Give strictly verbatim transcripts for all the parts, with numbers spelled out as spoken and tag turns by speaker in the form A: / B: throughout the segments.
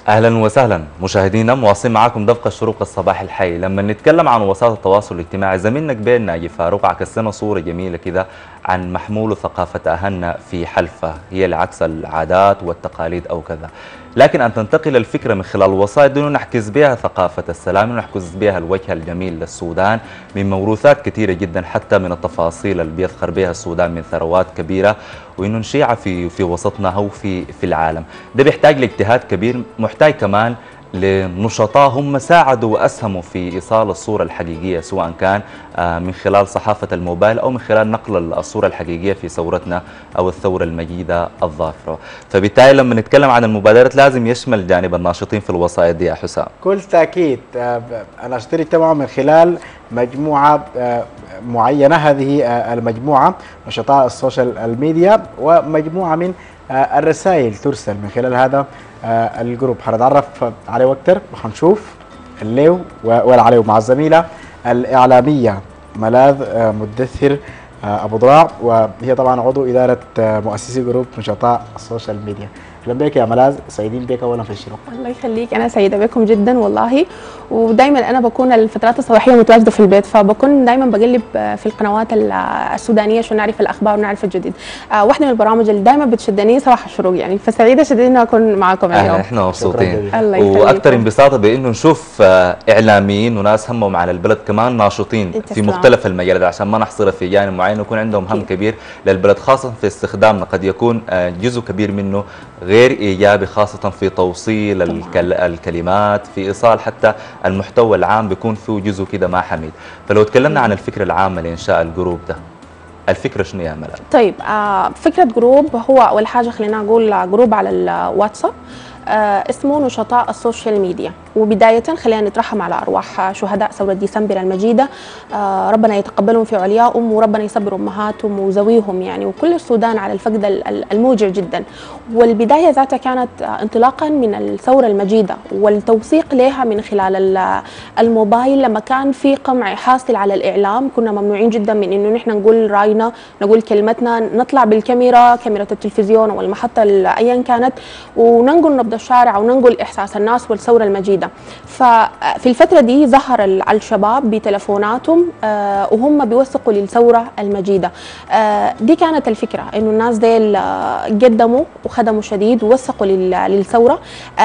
A: اهلا وسهلا مشاهدينا، مواصلين معاكم دفق الشروق الصباح الحي. لما نتكلم عن وسائل التواصل الاجتماعي، زميلنا قبيل ناجي فاروق عكس لنا صوره جميله كده عن محمول ثقافه اهلنا في حلفه، هي العكس العادات والتقاليد او كذا. لكن ان تنتقل الفكره من خلال الوسائل دون نحكز بها ثقافه السلام ونحكز بها الوجه الجميل للسودان من موروثات كثيره جدا، حتى من التفاصيل اللي بيذخر بها السودان من ثروات كبيره، وانه نشيعها في في وسطنا او في في العالم. ده بيحتاج لاجتهاد كبير، محتاج كمان لنشطاء هم ساعدوا واسهموا في ايصال الصوره الحقيقيه، سواء كان من خلال صحافه الموبايل او من خلال نقل الصوره الحقيقيه في ثورتنا او الثوره المجيده الظافره. فبالتالي لما نتكلم عن المبادرات لازم يشمل جانب الناشطين في الوسائط دي يا حسام.
B: كل تاكيد. الناشطين اجتمعوا من خلال مجموعه معينه، هذه المجموعه نشطاء السوشيال الميديا، ومجموعه من الرسائل ترسل من خلال هذا الجروب. حنتعرف عليه اكثر وحنشوف الليو والعليو مع الزميله الاعلاميه ملاذ مدثر ابو ضراع، وهي طبعا عضو اداره مؤسسي جروب نشطاء السوشيال ميديا. اهلا بك يا ملاذ، سعيدين بك اولا في الشروق.
C: الله يخليك، انا سعيده بكم جدا والله. ودايما انا بكون الفترات الصباحيه متواجده في البيت، فبكون دايما بقلب في القنوات السودانيه عشان نعرف الاخبار ونعرف الجديد. آه واحده من البرامج اللي دايما بتشدني صباح الشروق يعني، فسعيده شديد اني اكون معكم اليوم.
A: احنا مبسوطين
C: واكثر
A: انبساطه بانه نشوف اعلاميين وناس همهم على البلد كمان ناشطين في مختلف المجالات، عشان ما نحصرها في جانب معين، ويكون عندهم هم كبير للبلد، خاصه في استخدامنا. قد يكون جزء كبير منه غير ايجابي، خاصه في توصيل الكل الكلمات، في ايصال حتى المحتوى العام بيكون فيه جزء كده ما حميد. فلو تكلمنا عن الفكره العامه لانشاء الجروب ده، الفكره شنو يا ملاذ؟
C: طيب آه فكره جروب، هو اول حاجه خلينا نقول جروب على الواتساب آه اسمه نشطاء السوشيال ميديا. وبداية خلينا نترحم على أرواح شهداء ثورة ديسمبر المجيدة، آه ربنا يتقبلهم في عليائهم، وربنا يصبر أمهاتهم وزويهم يعني، وكل السودان على الفقد الموجع جدا. والبداية ذاتها كانت انطلاقا من الثورة المجيدة والتوثيق لها من خلال الموبايل. لما كان في قمع حاصل على الإعلام كنا ممنوعين جدا من إنه نحن نقول رأينا، نقول كلمتنا، نطلع بالكاميرا، كاميرا التلفزيون أو المحطة أيا كانت، وننقل نبض الشارع وننقل إحساس الناس والثورة المجيدة. ففي الفترة دي ظهر الشباب بتلفوناتهم وهم بيوثقوا للثورة المجيدة. دي كانت الفكرة، إنه الناس ديل قدموا وخدموا شديد ووثقوا للثورة،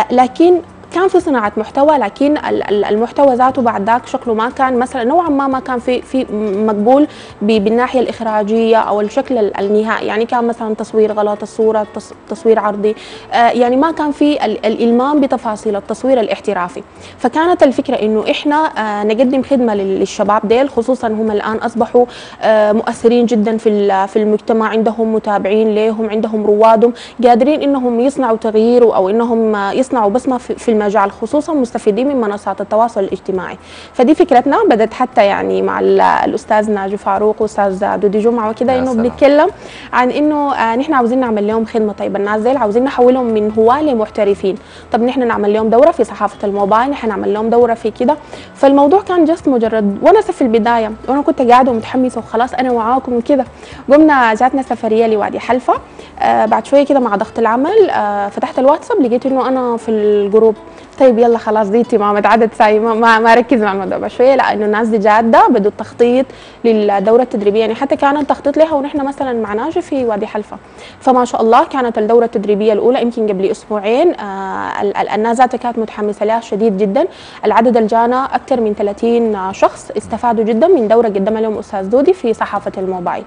C: لكن كان في صناعة محتوى، لكن المحتوى ذاته بعد ذاك شكله ما كان مثلا نوعا ما ما كان في في مقبول بالناحية الإخراجية أو الشكل النهائي. يعني كان مثلا تصوير غلط الصورة، تصوير عرضي، يعني ما كان في الإلمام بتفاصيل التصوير الاحترافي. فكانت الفكرة إنه إحنا نقدم خدمة للشباب ديل، خصوصا هم الآن أصبحوا مؤثرين جدا في في المجتمع، عندهم متابعين لهم، عندهم روادهم قادرين إنهم يصنعوا تغيير أو إنهم يصنعوا بصمة في المجال، خصوصا مستفيدين من منصات التواصل الاجتماعي. فدي فكرتنا بدت حتى يعني مع الاستاذ ناجي فاروق واستاذ دودي جمعه وكده، انه بنتكلم عن انه آه نحن عاوزين نعمل لهم خدمه. طيب الناس ديل عاوزين نحولهم من هواه لمحترفين، طب نحن نعمل لهم دوره في صحافه الموبايل، نحن نعمل لهم دوره في كده. فالموضوع كان جست مجرد ونسه في البدايه، وانا كنت قاعده ومتحمسه وخلاص انا معاكم وكده. قمنا جاتنا سفريه لوادي حلفه، آه بعد شويه كده مع ضغط العمل آه فتحت الواتساب لقيت انه انا في الجروب. طيب يلا خلاص دي تمامت عدد ساي ما, ما, ما ركز مع الموضوع شويه، لانه الناس دي جاده بدوا التخطيط للدوره التدريبيه. يعني حتى كان التخطيط لها ونحن مثلا مع ناجي في وادي حلفه. فما شاء الله كانت الدوره التدريبيه الاولى يمكن قبل اسبوعين، آه الناس ذاتها كانت متحمسه لها شديد جدا. العدد اللي جانا اكثر من ثلاثين شخص استفادوا جدا من دوره قدمها لهم استاذ دودي في صحافه الموبايل.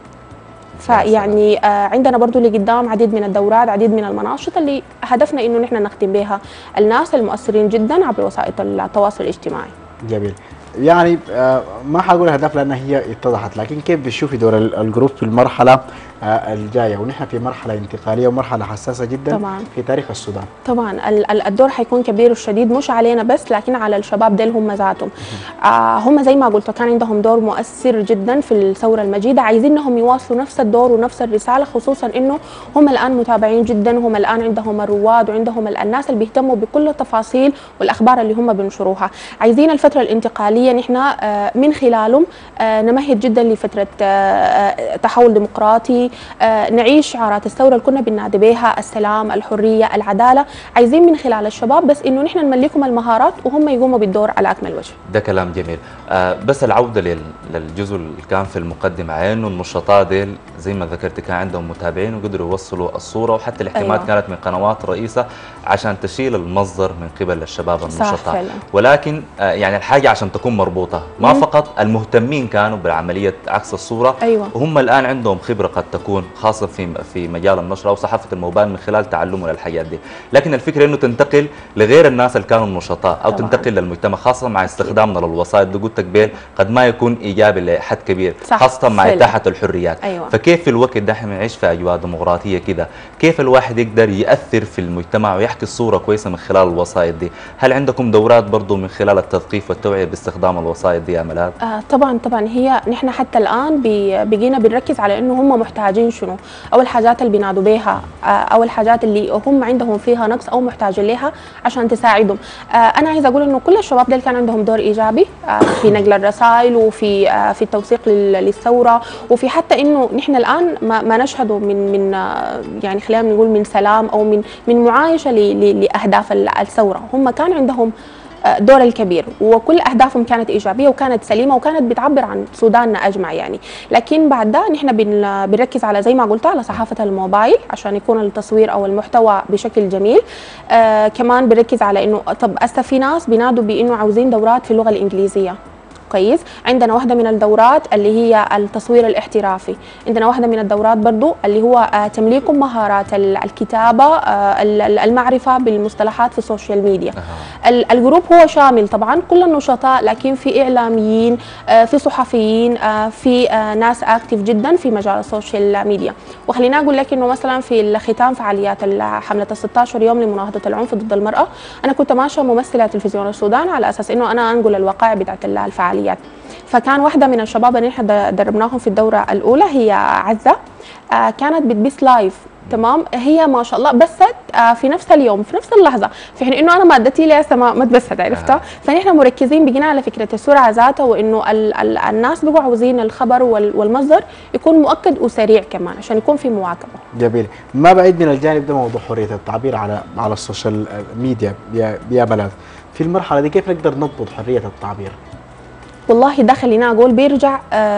C: فيعني آه عندنا برضو اللي قدام عديد من الدورات، عديد من المناشط اللي هدفنا انه نحن نخدم بها الناس المؤثرين جدا عبر وسائل التواصل الاجتماعي.
B: جميل. يعني آه ما حقول هدف لان هي اتضحت، لكن كيف بتشوفي دور الجروب في المرحله آه الجايه، ونحن في مرحله انتقاليه ومرحله حساسه جدا طبعا في تاريخ السودان؟
C: طبعا الدور حيكون كبير وشديد، مش علينا بس لكن على الشباب ديل هم ذاتهم. آه هم زي ما قلت كان عندهم دور مؤثر جدا في الثوره المجيده، عايزينهم يواصلوا نفس الدور ونفس الرساله، خصوصا انه هم الان متابعين جدا، هم الان عندهم الرواد وعندهم الناس اللي بيهتموا بكل التفاصيل والاخبار اللي هم بينشروها. عايزين الفتره الانتقاليه نحن آه من خلالهم آه نمهد جدا لفتره آه تحول ديمقراطي، آه نعيش شعارات الثوره اللي كنا بننادي بها، السلام، الحريه، العداله. عايزين من خلال الشباب بس انه نحن نملكهم المهارات وهم يقوموا بالدور على اكمل وجه.
A: ده كلام جميل. آه بس العوده لل- للجزء اللي كان في المقدمه، على انه النشطاء ديل زي ما ذكرت كان عندهم متابعين وقدروا يوصلوا الصوره، وحتى الاحتمالات
C: أيوة.
A: كانت من قنوات رئيسه عشان تشيل المصدر من قبل الشباب
C: صح
A: النشطاء.
C: فعلا.
A: ولكن آه يعني الحاجه عشان تكون مربوطه، ما
C: مم.
A: فقط المهتمين كانوا بعمليه عكس الصوره،
C: أيوة.
A: وهم الان عندهم خبره قد تكون خاصه في في مجال النشر او صحافه الموبايل من خلال تعلمهم للحاجات دي، لكن الفكره انه تنتقل لغير الناس اللي كانوا نشطاء او
C: طبعاً.
A: تنتقل للمجتمع، خاصه مع استخدامنا للوسائط اللي قلت قبل قد ما يكون ايجابي لحد كبير،
C: صح.
A: خاصه مع
C: فعلاً.
A: اتاحه الحريات.
C: أيوة.
A: فكيف في الوقت ده احنا بنعيش في اجواء ديمقراطيه كده، كيف الواحد يقدر ياثر في المجتمع ويحكي الصوره كويسه من خلال الوسائط دي؟ هل عندكم دورات برضه من خلال التثقيف والتوعيه باستخدام الوسائط دي يا ملاذ؟
C: آه طبعا طبعا هي نحن حتى الان بي- بقينا بنركز على انه هم محتاجين شنو، او الحاجات اللي بينادوا بها، آه او الحاجات اللي هم عندهم فيها نقص او محتاجين لها عشان تساعدهم. آه انا عايزه اقول انه كل الشباب دول كان عندهم دور ايجابي آه في نقل الرسائل وفي آه في التوثيق لل- للثوره، وفي حتى انه نحن الان ما, ما نشهده من من آه يعني خلينا نقول من سلام او من من معايشه ل- ل- لاهداف ال- الثوره. هم كان عندهم دور الكبير وكل اهدافهم كانت ايجابيه وكانت سليمه وكانت بتعبر عن سوداننا اجمع يعني. لكن بعد ده نحن بن- بنركز على زي ما قلت على صحافه الموبايل عشان يكون التصوير او المحتوى بشكل جميل. آه كمان بنركز على انه طب هسه في ناس بينادوا بانه عاوزين دورات في اللغه الانجليزيه. كويس، عندنا واحدة من الدورات اللي هي التصوير الاحترافي، عندنا واحدة من الدورات برضو اللي هو آه، تمليك مهارات ال- الكتابة، آه، ال- ال- المعرفة بالمصطلحات في السوشيال ميديا. ال- الجروب هو شامل طبعا كل النشطاء، لكن في إعلاميين، آه، في صحفيين، آه، في آه، ناس أكتف جدا في مجال السوشيال ميديا. وخلينا أقول لك إنه مثلا في ختام فعاليات ال- حملة ال ستة عشر يوم لمناهضة العنف ضد المرأة، أنا كنت ماشية ممثلة تلفزيون السودان على أساس إنه أنا أنقل الوقائع بتاعت ال- الفعاليات. فكان واحدة من الشباب اللي احنا دربناهم في الدورة الأولى هي عزة، آه كانت بتبث لايف. تمام، هي ما شاء الله بثت آه في نفس اليوم في نفس اللحظه، في حين انه انا مادتي لسه ما ما تبثت عرفتها. آه. فنحن مركزين بقينا على فكره السرعه ذاتها، وانه ال ال الناس بقوا عاوزين الخبر وال والمصدر يكون مؤكد وسريع كمان عشان يكون في مواكبه.
B: جميل. ما بعيد من الجانب ده موضوع حريه التعبير على على السوشيال ميديا يا يا ملاذ، في المرحله دي كيف نقدر نضبط حريه التعبير؟
C: والله ده خلينا اقول بيرجع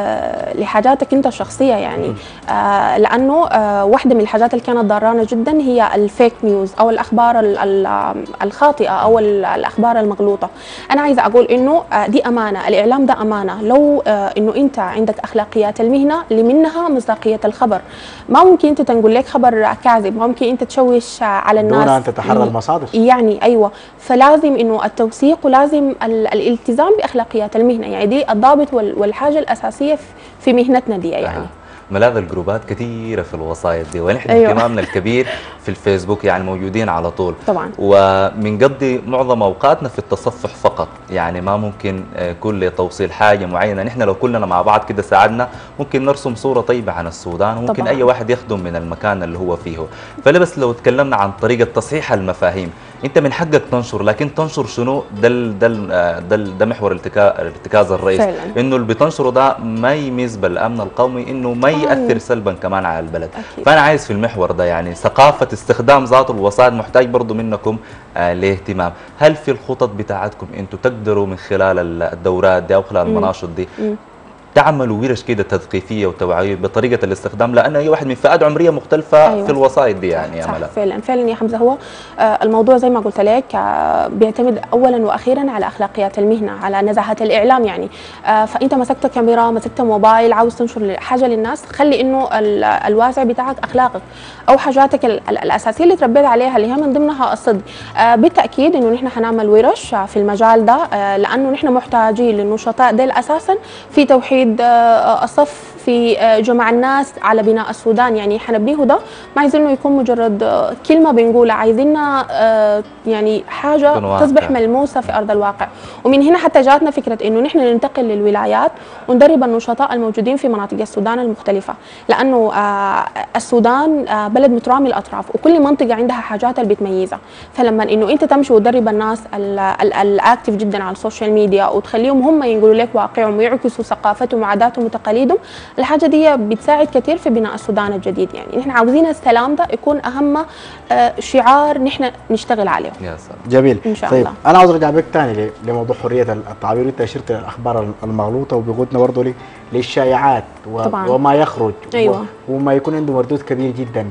C: آه لحاجاتك انت الشخصيه يعني. آه لانه آه واحده من الحاجات اللي كانت ضارانا جدا هي الفيك نيوز او الاخبار ال ال الخاطئه او ال الاخبار المغلوطه. انا عايزه اقول انه آه دي امانه، الاعلام ده امانه. لو آه انه انت عندك اخلاقيات المهنه اللي منها مصداقيه الخبر، ما ممكن انت تنقل لك خبر كاذب، ما ممكن انت تشوش على الناس
B: دون ان تتحرى المصادر.
C: يعني ايوه، فلازم انه التوثيق ولازم الالتزام باخلاقيات المهنه، يعني دي الضابط والحاجه الاساسيه في مهنتنا دي يعني.
A: آه. ملاذ الجروبات كثيرة في الوسائط دي، ونحن
C: أيوة.
A: اهتمامنا الكبير في الفيسبوك، يعني موجودين على طول
C: طبعا،
A: وبنقضي معظم اوقاتنا في التصفح فقط، يعني ما ممكن كل توصيل حاجة معينة. نحن لو كلنا مع بعض كده ساعدنا ممكن نرسم صورة طيبة عن السودان، وممكن
C: طبعاً.
A: اي واحد يخدم من المكان اللي هو فيه. فلا بس لو تكلمنا عن طريقة تصحيح المفاهيم، انت من حقك تنشر، لكن تنشر شنو؟ ده ده ده, ده محور ارتكاز الرئيس،
C: فعلا.
A: انه اللي بتنشره ده ما يميز بالامن القومي، انه ما ياثر سلبا كمان على البلد.
C: أكيد.
A: فانا عايز في المحور ده يعني ثقافه استخدام ذات الوسائط محتاج برضو منكم آه لاهتمام. هل في الخطط بتاعتكم انتم تقدروا من خلال الدورات دي او خلال المناشط دي
C: مم.
A: تعملوا ورش كده تثقيفيه وتوعيه بطريقه الاستخدام، لان اي واحد من فئات عمريه مختلفه
C: أيوة.
A: في الوسائط دي يعني يا
C: صح
A: ملا.
C: فعلا فعلا يا حمزه. هو آه الموضوع زي ما قلت لك آه بيعتمد اولا واخيرا على اخلاقيات المهنه، على نزاهه الاعلام يعني. آه فانت مسكت كاميرا، مسكت موبايل، عاوز تنشر حاجه للناس، خلي انه الوازع بتاعك اخلاقك او حاجاتك ال ال الاساسيه اللي تربيت عليها اللي هي من ضمنها الصدق. آه بالتاكيد انه نحن حنعمل ورش في المجال ده، آه لانه نحن محتاجين للنشطاء ديل اساسا في توحيد آه الصف، في جمع الناس على بناء السودان. يعني حنبنيه ده ما عايزينه يكون مجرد كلمه بنقولها، عايزينها يعني حاجه تصبح ملموسه في ارض الواقع. ومن هنا حتى جاتنا فكره انه نحن ننتقل للولايات وندرب النشطاء الموجودين في مناطق السودان المختلفه، لانه السودان بلد مترامي الاطراف وكل منطقه عندها حاجات اللي بتميزها. فلما انه انت تمشي وتدرب الناس الاكتف جدا على السوشيال ميديا وتخليهم هم ينقلوا لك واقعهم ويعكسوا ثقافتهم وعاداتهم وتقاليدهم، الحاجه دي بتساعد كثير في بناء السودان الجديد. يعني نحن عاوزين السلام ده يكون اهم آه، شعار نحن نشتغل عليه.
A: يا سلام.
B: جميل.
C: إن شاء
B: طيب
C: الله.
B: انا عاوز ارجع بك ثاني لموضوع حريه التعبير. انت اشرت الاخبار المغلوطه وبيقودنا برضه للشائعات
C: طبعاً.
B: وما يخرج
C: أيوة.
B: وما يكون عنده مردود كبير جدا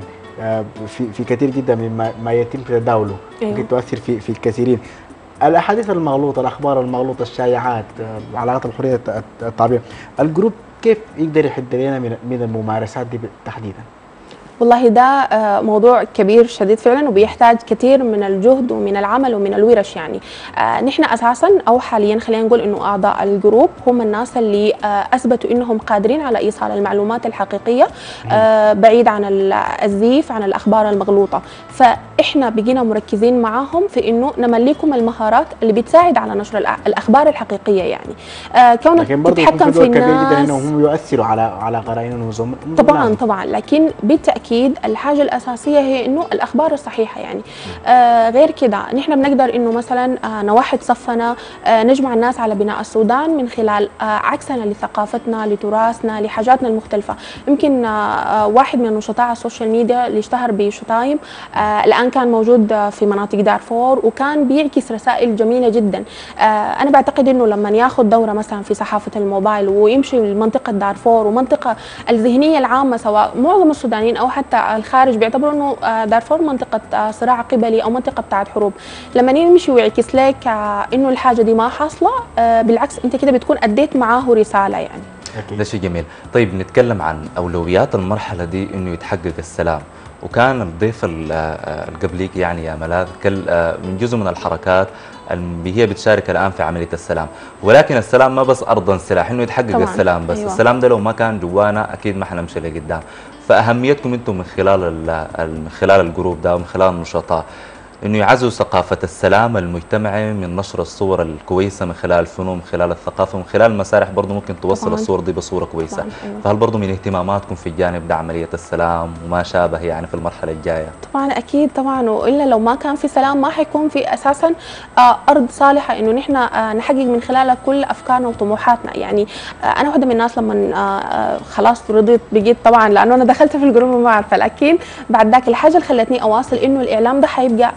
B: في في كثير جدا مما ما يتم تداوله.
C: أيوة.
B: ممكن تؤثر في في الكثيرين. الاحاديث المغلوطه، الاخبار المغلوطه، الشائعات، علاقات بحريه التعبير، الجروب كيف يقدر يحد لنا من من الممارسات دي تحديدا؟
C: والله ده آه، موضوع كبير شديد فعلا، وبيحتاج كثير من الجهد ومن العمل ومن الورش. يعني آه، نحن اساسا او حاليا خلينا نقول انه اعضاء الجروب هم الناس اللي آه، اثبتوا انهم قادرين على ايصال المعلومات الحقيقيه آه، بعيد عن الزيف، عن الاخبار المغلوطه. فاحنا بقينا مركزين معاهم في انه نمليكم المهارات اللي بتساعد على نشر الأ- الاخبار الحقيقيه. يعني آه، كونك تتحكم في
B: كبير جدا
C: الناس
B: انهم يؤثروا على على قرائن ونظم.
C: طبعا طبعا، لكن بالتاكيد الحاجه الاساسيه هي انه الاخبار الصحيحه. يعني آه غير كده نحن بنقدر انه مثلا آه نوحد صفنا، آه نجمع الناس على بناء السودان من خلال آه عكسنا لثقافتنا، لتراثنا، لحاجاتنا المختلفه. يمكن آه واحد من نشطاء السوشيال ميديا اللي اشتهر بشتايم آه الان كان موجود في مناطق دارفور وكان بيعكس رسائل جميله جدا. آه انا بعتقد انه لما ياخذ دوره مثلا في صحافه الموبايل ويمشي لمنطقه دارفور ومنطقه الذهنيه العامه، سواء معظم السودانيين او حتى الخارج بيعتبروا انه دارفور منطقه صراع قبلي او منطقه بتاعت حروب، لما يمشي ويعكس لك انه الحاجه دي ما حاصله، بالعكس انت كده بتكون اديت معاه رساله. يعني
A: ده شيء جميل. طيب نتكلم عن اولويات المرحله دي انه يتحقق السلام، وكان الضيف اللي قبليك يعني يا ملاذ من جزء من الحركات اللي هي بتشارك الان في عمليه السلام، ولكن السلام ما بس ارضا سلاح انه يتحقق طبعاً. السلام بس أيوة. السلام ده لو ما كان جوانا اكيد ما حنمشي لقدام. فاهميتكم انتم من خلال من خلال الجروب ده ومن خلال النشطاء انه يعززوا ثقافه السلام المجتمعي من نشر الصور الكويسه من خلال الفنون، من خلال الثقافه، من خلال المسارح برضه ممكن توصل طبعاً. الصور دي بصوره كويسه. طبعاً. أيوة. فهل برضه من اهتماماتكم في الجانب ده عمليه السلام وما شابه يعني في المرحله الجايه؟
C: طبعا اكيد طبعا، والا لو ما كان في سلام ما حيكون في اساسا ارض صالحه انه نحن نحقق من خلالها كل افكارنا وطموحاتنا. يعني انا واحده من الناس لما خلاص رضيت بقيت طبعا لانه انا دخلت في الجروب وما عارفه، لكن بعد ذاك الحاجه اللي خلتني اواصل انه الاعلام ده حيبقى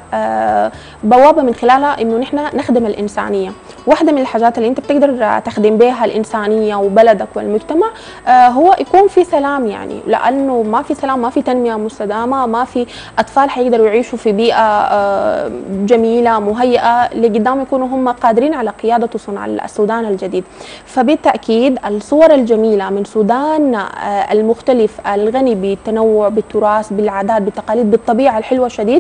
C: بوابه من خلالها انه نحن نخدم الانسانيه. واحده من الحاجات اللي انت بتقدر تخدم بها الانسانيه وبلدك والمجتمع هو يكون في سلام. يعني لانه ما في سلام ما في تنميه مستدامه، ما في اطفال حيقدروا يعيشوا في بيئه جميله مهيئه لقدام يكونوا هم قادرين على قياده وصنع السودان الجديد. فبالتاكيد الصور الجميله من سودان المختلف الغني بالتنوع، بالتراث، بالعادات، بالتقاليد، بالطبيعه الحلوه شديد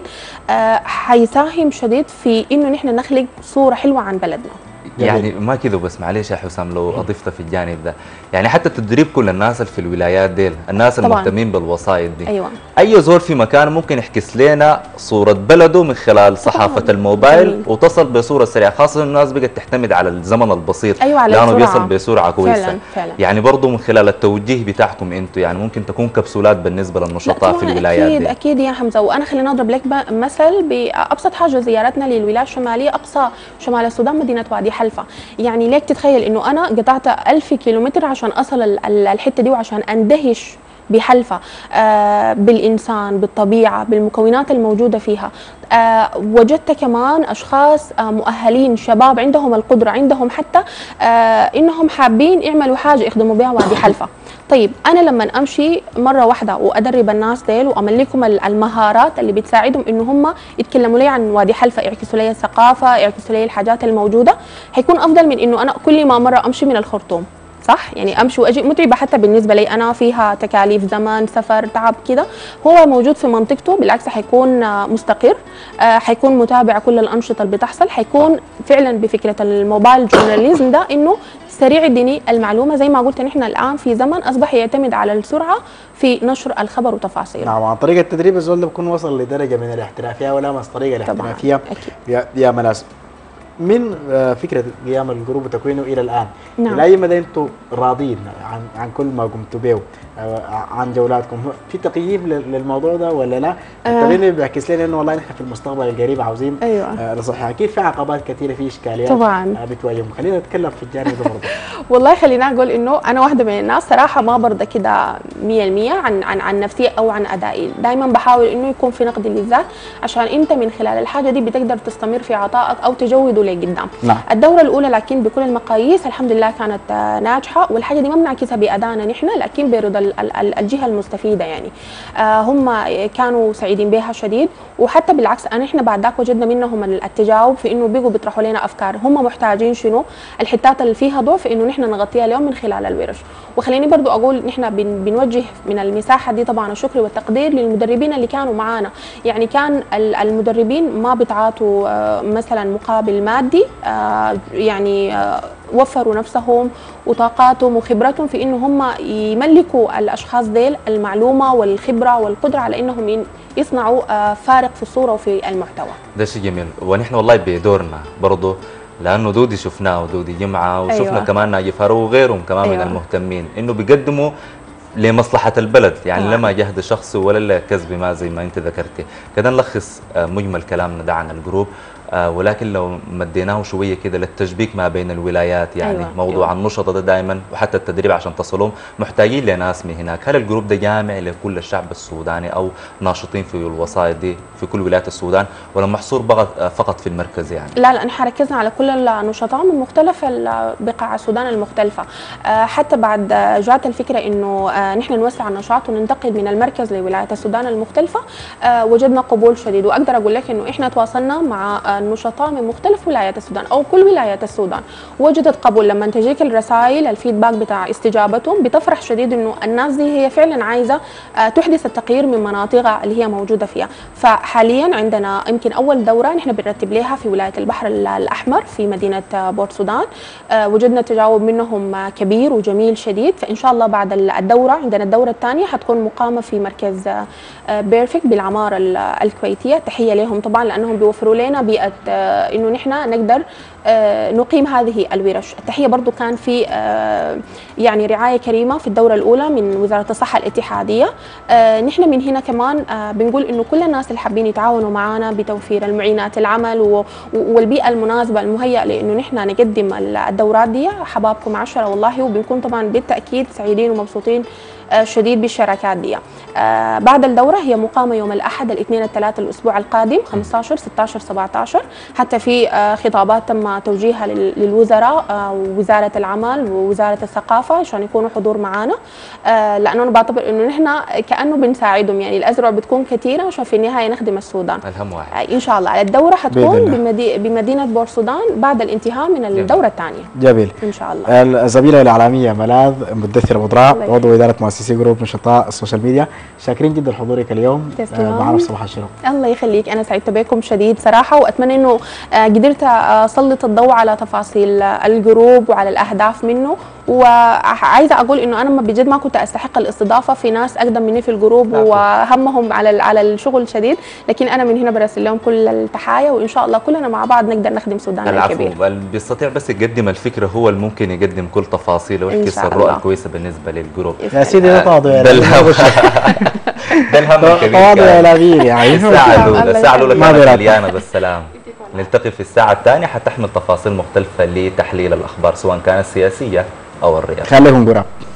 C: حيساهم شديد في انه نحن نخلق صوره حلوه عن بلدنا.
A: يعني ما كذا بس، معلش يا حسام لو اضفت في الجانب ده، يعني حتى تدريب كل الناس اللي في الولايات ديل، الناس طبعاً. المهتمين بالوسائط دي،
C: أيوة.
A: اي زول في مكان ممكن يحكس لنا صوره بلده من خلال صحافه طبعاً. الموبايل جميل. وتصل بصوره سريعه، خاصه الناس بقت تعتمد على الزمن البسيط.
C: أيوة على
A: لانه بيصل بسرعه كويسه
C: فعلا فعلا.
A: يعني برضه من خلال التوجيه بتاعكم انتم يعني ممكن تكون كبسولات بالنسبه للنشطاء في الولايات
C: أكيد
A: دي.
C: اكيد يا حمزه، وانا خليني اضرب لك مثل بابسط حاجه. زيارتنا للولايه الشماليه اقصى شمال السودان مدينه وادي حلفه، يعني ليك تتخيل انه انا قطعت ألف كيلومتر عشان اصل الحته دي وعشان اندهش بحلفة آه بالإنسان، بالطبيعة، بالمكونات الموجودة فيها. آه وجدت كمان أشخاص آه مؤهلين، شباب عندهم القدرة، عندهم حتى آه إنهم حابين يعملوا حاجة يخدموا بها وادي حلفة. طيب أنا لما أمشي مرة واحدة وأدرب الناس ديل وأملكهم المهارات اللي بتساعدهم إنه هم يتكلموا لي عن وادي حلفة، يعكسوا لي الثقافة، يعكسوا لي الحاجات الموجودة، حيكون أفضل من إنه أنا كل ما مرة أمشي من الخرطوم. صح؟ يعني امشي واجي متعبه حتى بالنسبه لي انا، فيها تكاليف زمان، سفر، تعب كده. هو موجود في منطقته بالعكس حيكون مستقر، حيكون متابع كل الانشطه اللي بتحصل، حيكون فعلا بفكره الموبايل جورناليزم ده انه سريع الدني المعلومه. زي ما قلت نحن الان في زمن اصبح يعتمد على السرعه في نشر الخبر وتفاصيله.
B: نعم، عن طريق التدريب الزول ده بيكون وصل لدرجه من الاحترافيه ولامس طريقه الاحترافيه. يا يا مناس، من فكره قيام الجروب وتكوينه الى الان،
C: نعم.
B: الى اي مدى انتم راضين عن عن كل ما قمتوا به؟ عن جولاتكم. في تقييم للموضوع ده ولا لا؟ التقييم بيعكس لنا انه والله نحن في المستقبل القريب عاوزين
C: أيوة.
B: نصحح. اكيد في عقبات كثيره، في اشكاليات
C: طبعا
B: بتواجههم. خلينا نتكلم في الجانب ده برضه.
C: والله خلينا اقول انه انا واحده من الناس صراحه ما برضى كده مية بالمية عن عن عن نفسي او عن ادائي. دائما بحاول انه يكون في نقد للذات عشان انت من خلال الحاجه دي بتقدر تستمر في عطائك او تجوده لقدام.
B: نعم.
C: الدوره الاولى لكن بكل المقاييس الحمد لله كانت ناجحه، والحاجه دي ما بنعكسها بادائنا نحن لكن برضا الجهه المستفيده. يعني آه هم كانوا سعيدين بها شديد، وحتى بالعكس انا احنا بعد ذاك وجدنا منهم التجاوب في انه بيجوا بيطرحوا لنا افكار هم محتاجين شنو، الحتات اللي فيها ضعف انه نحن نغطيها اليوم من خلال الورش. وخليني برضو اقول نحن بن بنوجه من المساحه دي طبعا الشكر والتقدير للمدربين اللي كانوا معانا. يعني كان المدربين ما بتعاطوا آه مثلا مقابل مادي، آه يعني آه وفروا نفسهم وطاقاتهم وخبرتهم في انه هم يملكوا الاشخاص ديل المعلومه والخبره والقدره على انهم يصنعوا فارق في الصوره وفي المحتوى.
A: ده شيء جميل، ونحن والله بدورنا برضه لانه دودي شفناه ودودي جمعه وشفنا أيوة. كمان ناجي فاروق وغيرهم كمان أيوة. من المهتمين انه بيقدموا لمصلحه البلد، يعني طبعا. لما جهد شخصي ولا لكسب ما زي ما انت ذكرتي. كده نلخص مجمل كلامنا ده عن الجروب، آه ولكن لو مديناه شويه كده للتشبيك ما بين الولايات، يعني أيوة. موضوع أيوة. النشطه ده دائما وحتى التدريب عشان تصلهم محتاجين لناس من هناك. هل الجروب ده جامع لكل الشعب السوداني او ناشطين في الوسائط دي في كل ولايات السودان، ولا محصور فقط في المركز؟ يعني
C: لا لا نحن ركزنا على كل النشطاء من مختلف بقاع السودان المختلفه. آه حتى بعد جاءت الفكره انه آه نحن نوسع النشاط وننتقل من المركز لولايات السودان المختلفه، آه وجدنا قبول شديد. واقدر اقول لك انه احنا تواصلنا مع النشطاء من مختلف ولايات السودان او كل ولايات السودان، وجدت قبول. لما تجيك الرسائل الفيدباك بتاع استجابتهم بتفرح شديد انه الناس دي هي فعلا عايزه تحدث التغيير من مناطقها اللي هي موجوده فيها. فحاليا عندنا يمكن اول دوره نحن بنرتب لها في ولايه البحر الاحمر في مدينه بورت سودان، وجدنا تجاوب منهم كبير وجميل شديد. فان شاء الله بعد الدوره عندنا الدوره الثانيه حتكون مقامه في مركز بيرفكت بالعماره الكويتيه. تحيه لهم طبعا لانهم بيوفروا لنا بيئه انه نحن نقدر نقيم هذه الورش. التحيه برضو كان في يعني رعايه كريمه في الدوره الاولى من وزاره الصحه الاتحاديه. نحن من هنا كمان بنقول انه كل الناس اللي حابين يتعاونوا معنا بتوفير المعينات العمل والبيئه المناسبه المهيئه لانه نحن نقدم الدورات دي حبابكم عشرة والله، وبنكون طبعا بالتاكيد سعيدين ومبسوطين شديد بالشراكات دي. آه بعد الدورة هي مقامة يوم الأحد الاثنين الثلاث الأسبوع القادم خمسة عشر ستة عشر سبعة عشر. حتى في آه خطابات تم توجيهها للوزراء آه ووزارة العمل ووزارة الثقافة عشان يكونوا حضور معنا، آه لأنه أنا بعتبر إنه نحن كأنه بنساعدهم. يعني الأزرع بتكون كثيرة عشان في النهاية نخدم السودان.
A: الهم واحد.
C: آه إن شاء الله. الدورة حتكون بمدي بمدينة بور سودان بعد الانتهاء من الدورة الثانية.
B: جميل.
C: إن شاء الله.
B: الزميلة الإعلامية ملاذ مدثر أبو ضراع عضو إدارة مؤسسي جروب نشطاء السوشيال ميديا، شاكرين جدا حضورك اليوم معنا في صباح الشروق.
C: الله يخليك، انا سعدت بكم شديد صراحه، واتمنى انه قدرت اسلط الضوء على تفاصيل الجروب وعلى الاهداف منه. وعايزه اقول انه انا بجد ما كنت استحق الاستضافه، في ناس اقدم مني في الجروب وهمهم على على الشغل شديد، لكن انا من هنا برسل لهم كل التحايا، وان شاء الله كلنا مع بعض نقدر نخدم سودان الكبير.
A: العفو، بيستطيع بس يقدم الفكره، هو اللي ممكن يقدم كل تفاصيله ويحكي الرؤى الكويسه بالنسبه للجروب.
B: يا سيدي ده تواضع
A: ده الهم ده الهم الكبير.
B: تواضع الى غير يعني
A: الساعه الاولى الساعه الاولى كانت مليانه بالسلام. نلتقي في الساعه الثانيه حتحمل تفاصيل مختلفه لتحليل الاخبار سواء كانت سياسيه او الرياضيه.
B: خليكم قراب.